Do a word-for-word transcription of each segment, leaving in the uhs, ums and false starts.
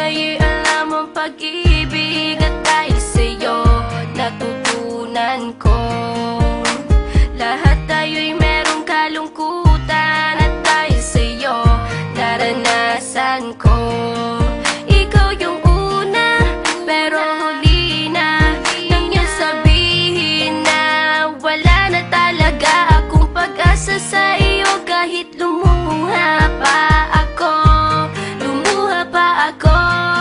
tayo'y alam ang pag-ibig, at dahil sa'yo natutunan ko. Lahat tayo'y merong kalungkutan, at dahil sa'yo naranasan ko. Ikaw yung una, pero huli na, nang iyong sabihin na wala na talaga akong pag-asa sa iyo. Kahit lumuha pa ako, lumuha pa ako.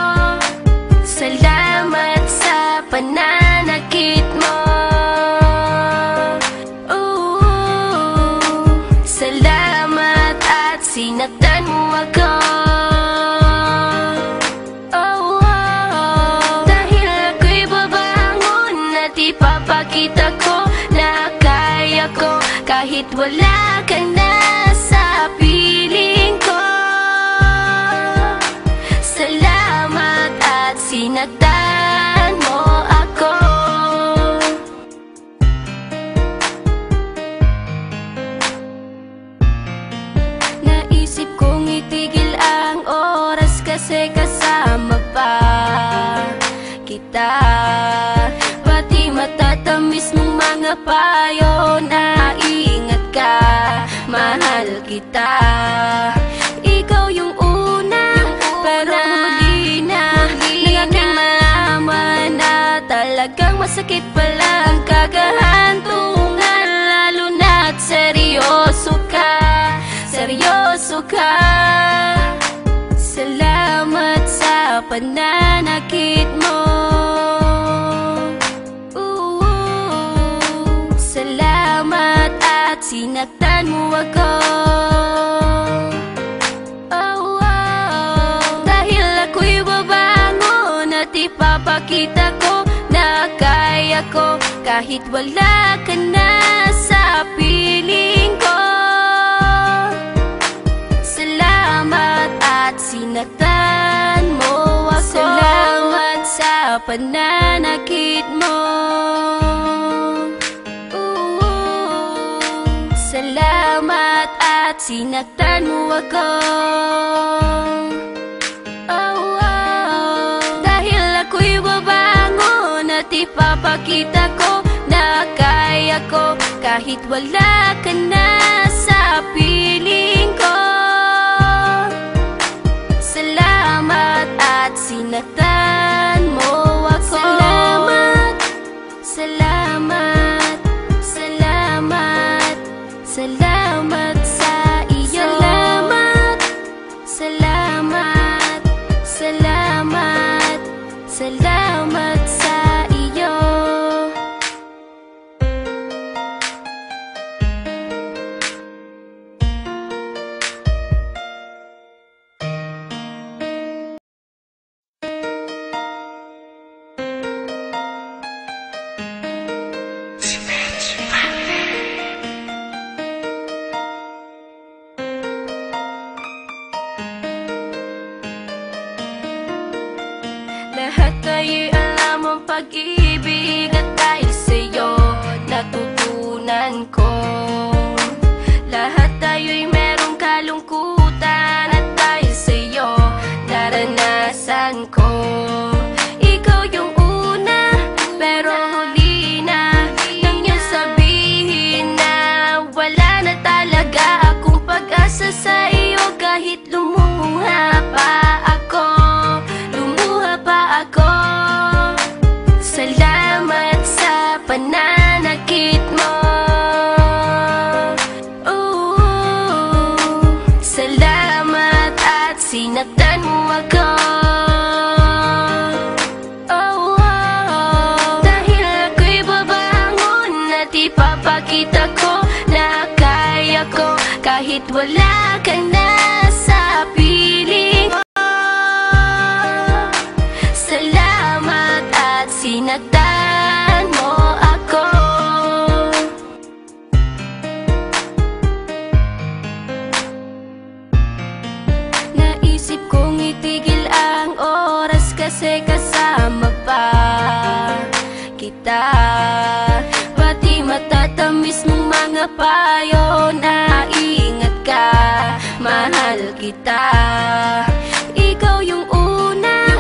Salamat sa pananakit mo. Ooh, salamat at sinaktan mo ako. Oh, oh, dahil ako'y babangon at ipapakita ko na kaya ko kahit wala ka na sa piling ko. Salamat at sinaktan mo ako. Naisip kong itigil ang oras kasi kasama pa kita. Pati matatamis mong mga payo na ingat ka, mahal kita. Ikaw yung una, pero huli na, nang aking malaman na talagang masakit pala ang kagahantungan. Lalo na't seryoso ka, seryoso ka. Salamat sa pananakit mo. Ooh, salamat at sinaktan mo ako. Oh, oh, dahil ako'y babangon at ipapakita ko na kaya ko kahit wala ka na sa piling ko. Salamat at sinaktan mo ako. Salamat sa pananakit mo. Ooh, salamat at sinaktan mo ako. Oh, oh, dahil ako'y babangon at ipapakita ko na kaya ko kahit wala ka na sa piling ko. Salamat at sinaktan mo ako. Salamat, salamat, salamat, salamat sa iyo. Salamat, salamat, salamat, salamat sa iyo. Lahat tayo'y alam ang pag-ibig, at dahil sa'yo natutunan ko. Lahat tayo'y merong kalungkutan, at dahil sa'yo naranasan ko. Ikaw yung una, pero huli na, nang iyong sabihin na wala na talaga akong pag-asa sa iyo. Kahit lumuha pa ako, pa ako. Salamat sa pananakit mo. Ooh, salamat at sinaktan mo ako. Oh, oh, dahil ako'y babangon at ipapakita ko na kaya ko kahit wala ka na sa piling ko. Salamat at sinaktan mo ako. Naisip kong itigil ang oras kasi kasama pa kita. Pati matatamis mong mga payo na ingat ka, mahal kita. Ikaw yung una,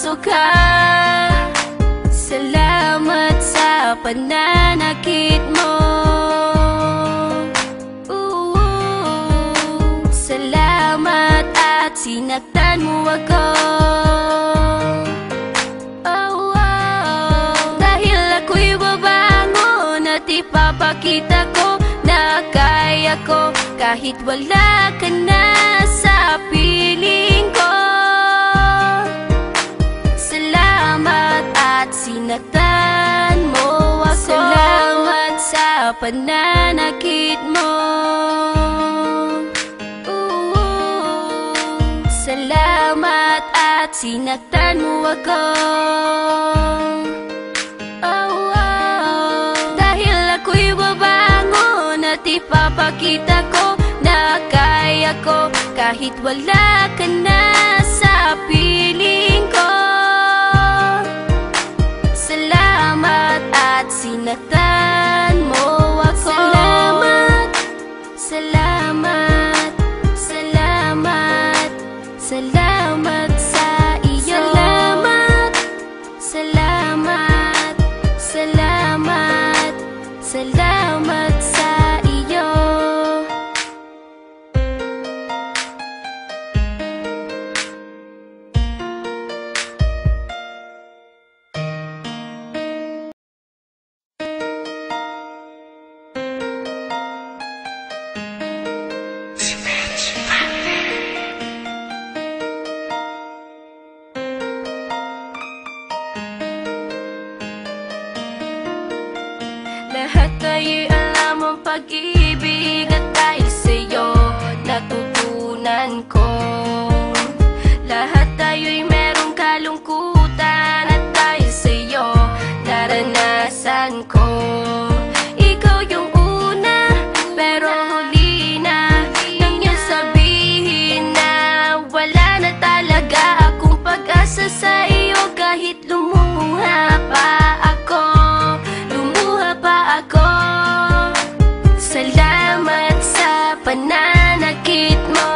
seryoso ka. Salamat sa pananakit mo. Ooh, salamat at sinaktan mo ako. Oh, oh, dahil ako'y babangon at ipapakita ko na kaya ko kahit wala ka na sa piling ko. Salamat at sinaktan mo ako. Salamat sa pananakit mo. Ooh, salamat at sinaktan mo ako. Oh, oh, dahil ako'y babangon at ipapakita ko na kaya ko kahit wala ka na sa piling ko. Salamat at sinaktan mo ako. Salamat, salamat, salamat, salamat sa iyo. Salamat, salamat, salamat, salamat sa iyo. Lahat tayo'y alam ang pag-ibig at dahil sa'yo natutunan ko. Lahat tayo'y merong kalungkutan at dahil sa'yo naranasan ko. Ikaw yung una pero huli na nang iyong sabihin na wala na talaga akong pag-asa sa iyo kahit lumuha pa ako. Salamat sa pananakit mo.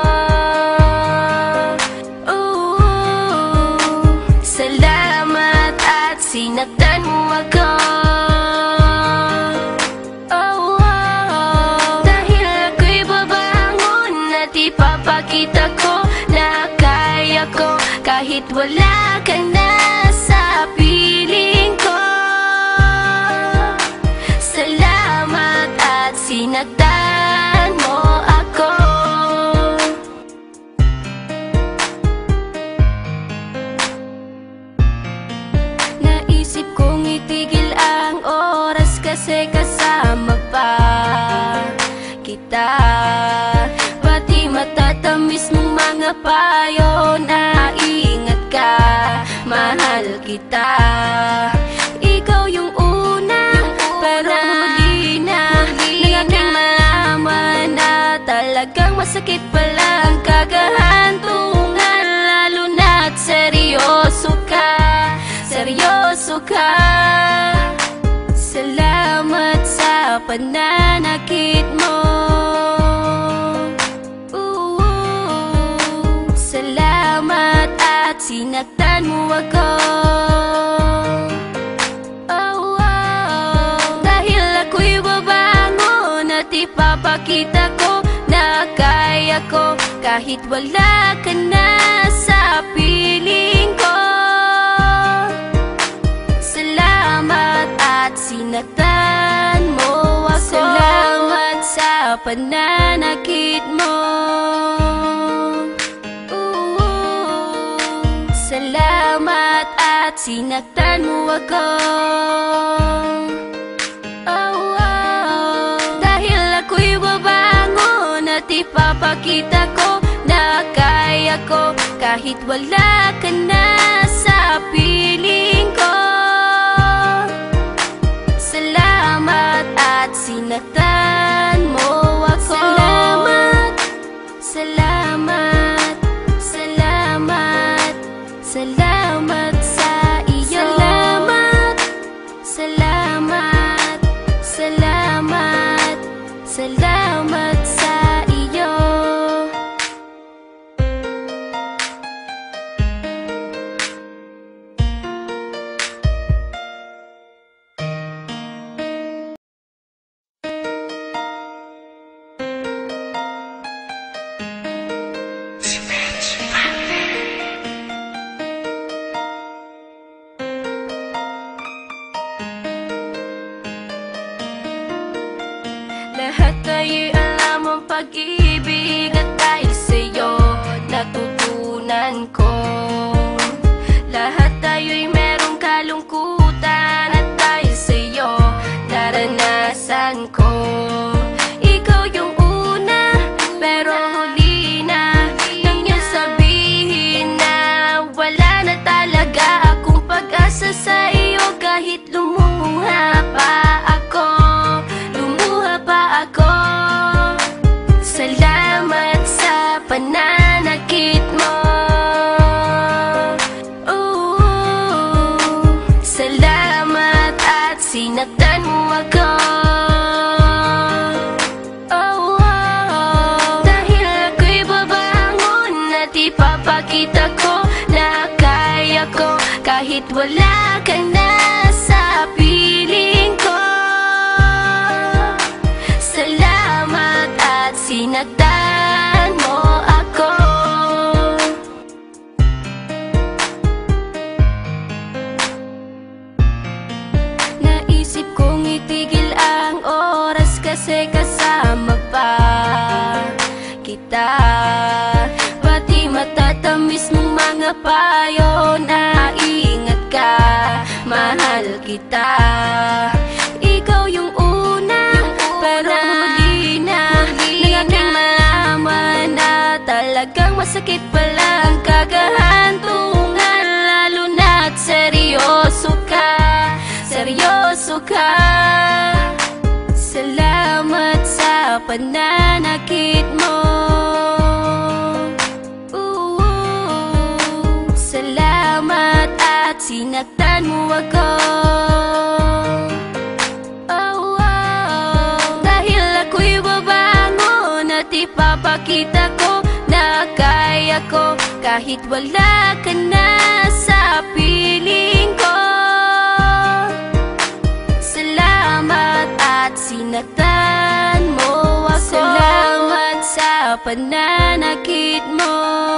Ooh, salamat at sinaktan mo ako. Oh, oh, dahil ako'y babangon at ipapakita ko na kaya ko kahit wala ka na sa piling ko. Salamat at sinaktan mo ako. Naisip kong itigil ang oras kasi kasama pa kita. Pati matatamis mong mga payo na ingat ka, mahal kita. Ikaw yung una, pero huli na nang aking malaman na talagang masakit pala ang kagahantungan. Lalo na't seryoso ka, seryoso ka. Salamat sa pananakit mo. Ooh, salamat at sinaktan mo ako. Ipapakita ko na kaya ko kahit wala ka na sa piling ko. Salamat at sinaktan mo ako. Salamat sa pananakit mo. Ooh, salamat at sinaktan mo ako. Ako'y babangon at ipapakita ko na kaya ko kahit wala ka na sa piling ko. Salamat at sinaktan mo ako. Salamat, salamat, salamat, salamat sa iyo. Salamat, salamat, salamat, salamat sa iyo. pag-ibig at dahil sa'yo natutunan ko. Lahat tayo'y merong kalungkutan at dahil sa'yo naranasan ko. Ikaw yung una pero huli na nang iyong sabihin na wala na talaga akong pag-asa sa iyo. Kahit lumuha pa ako, lumuha pa ako. Salamat sa pananakit mo. Ooh, salamat at sinaktan mo ako. Oh, oh, dahil ako'y babangon at ipapakita ko na kaya ko kahit wala ka na sa piling ko. Salamat at sinaktan mo ako. Naisip kong itigil ang oras kasi kasama pa kita. Pati matatamis mong mga payo na ingat ka, mahal kita. Ikaw yung una, pero huli na nang aking malaman na talagang masakit pala ang kagahantungan. Lalo na't seryoso ka, seryoso ka. Salamat sa pananakit mo. Ooh, salamat at sinaktan mo ako. Oh, oh, dahil ako'y babangon at ipapakita ko na kaya ko kahit wala ka na sa piling ko. Salamat at sinaktan mo ako. Salamat sa pananakit mo.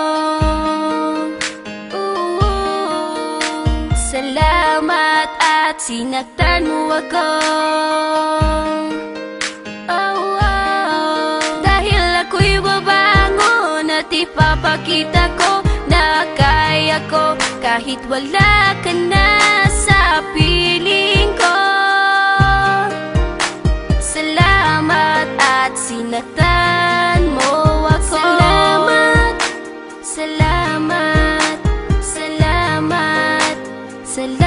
Ooh, salamat at sinaktan mo ako. Oh, oh, dahil ako'y babangon at ipapakita ko na kaya ko kahit wala ka na sa piling ko. Salamat at sinaktan mo ako. Salamat, salamat, salamat, salamat.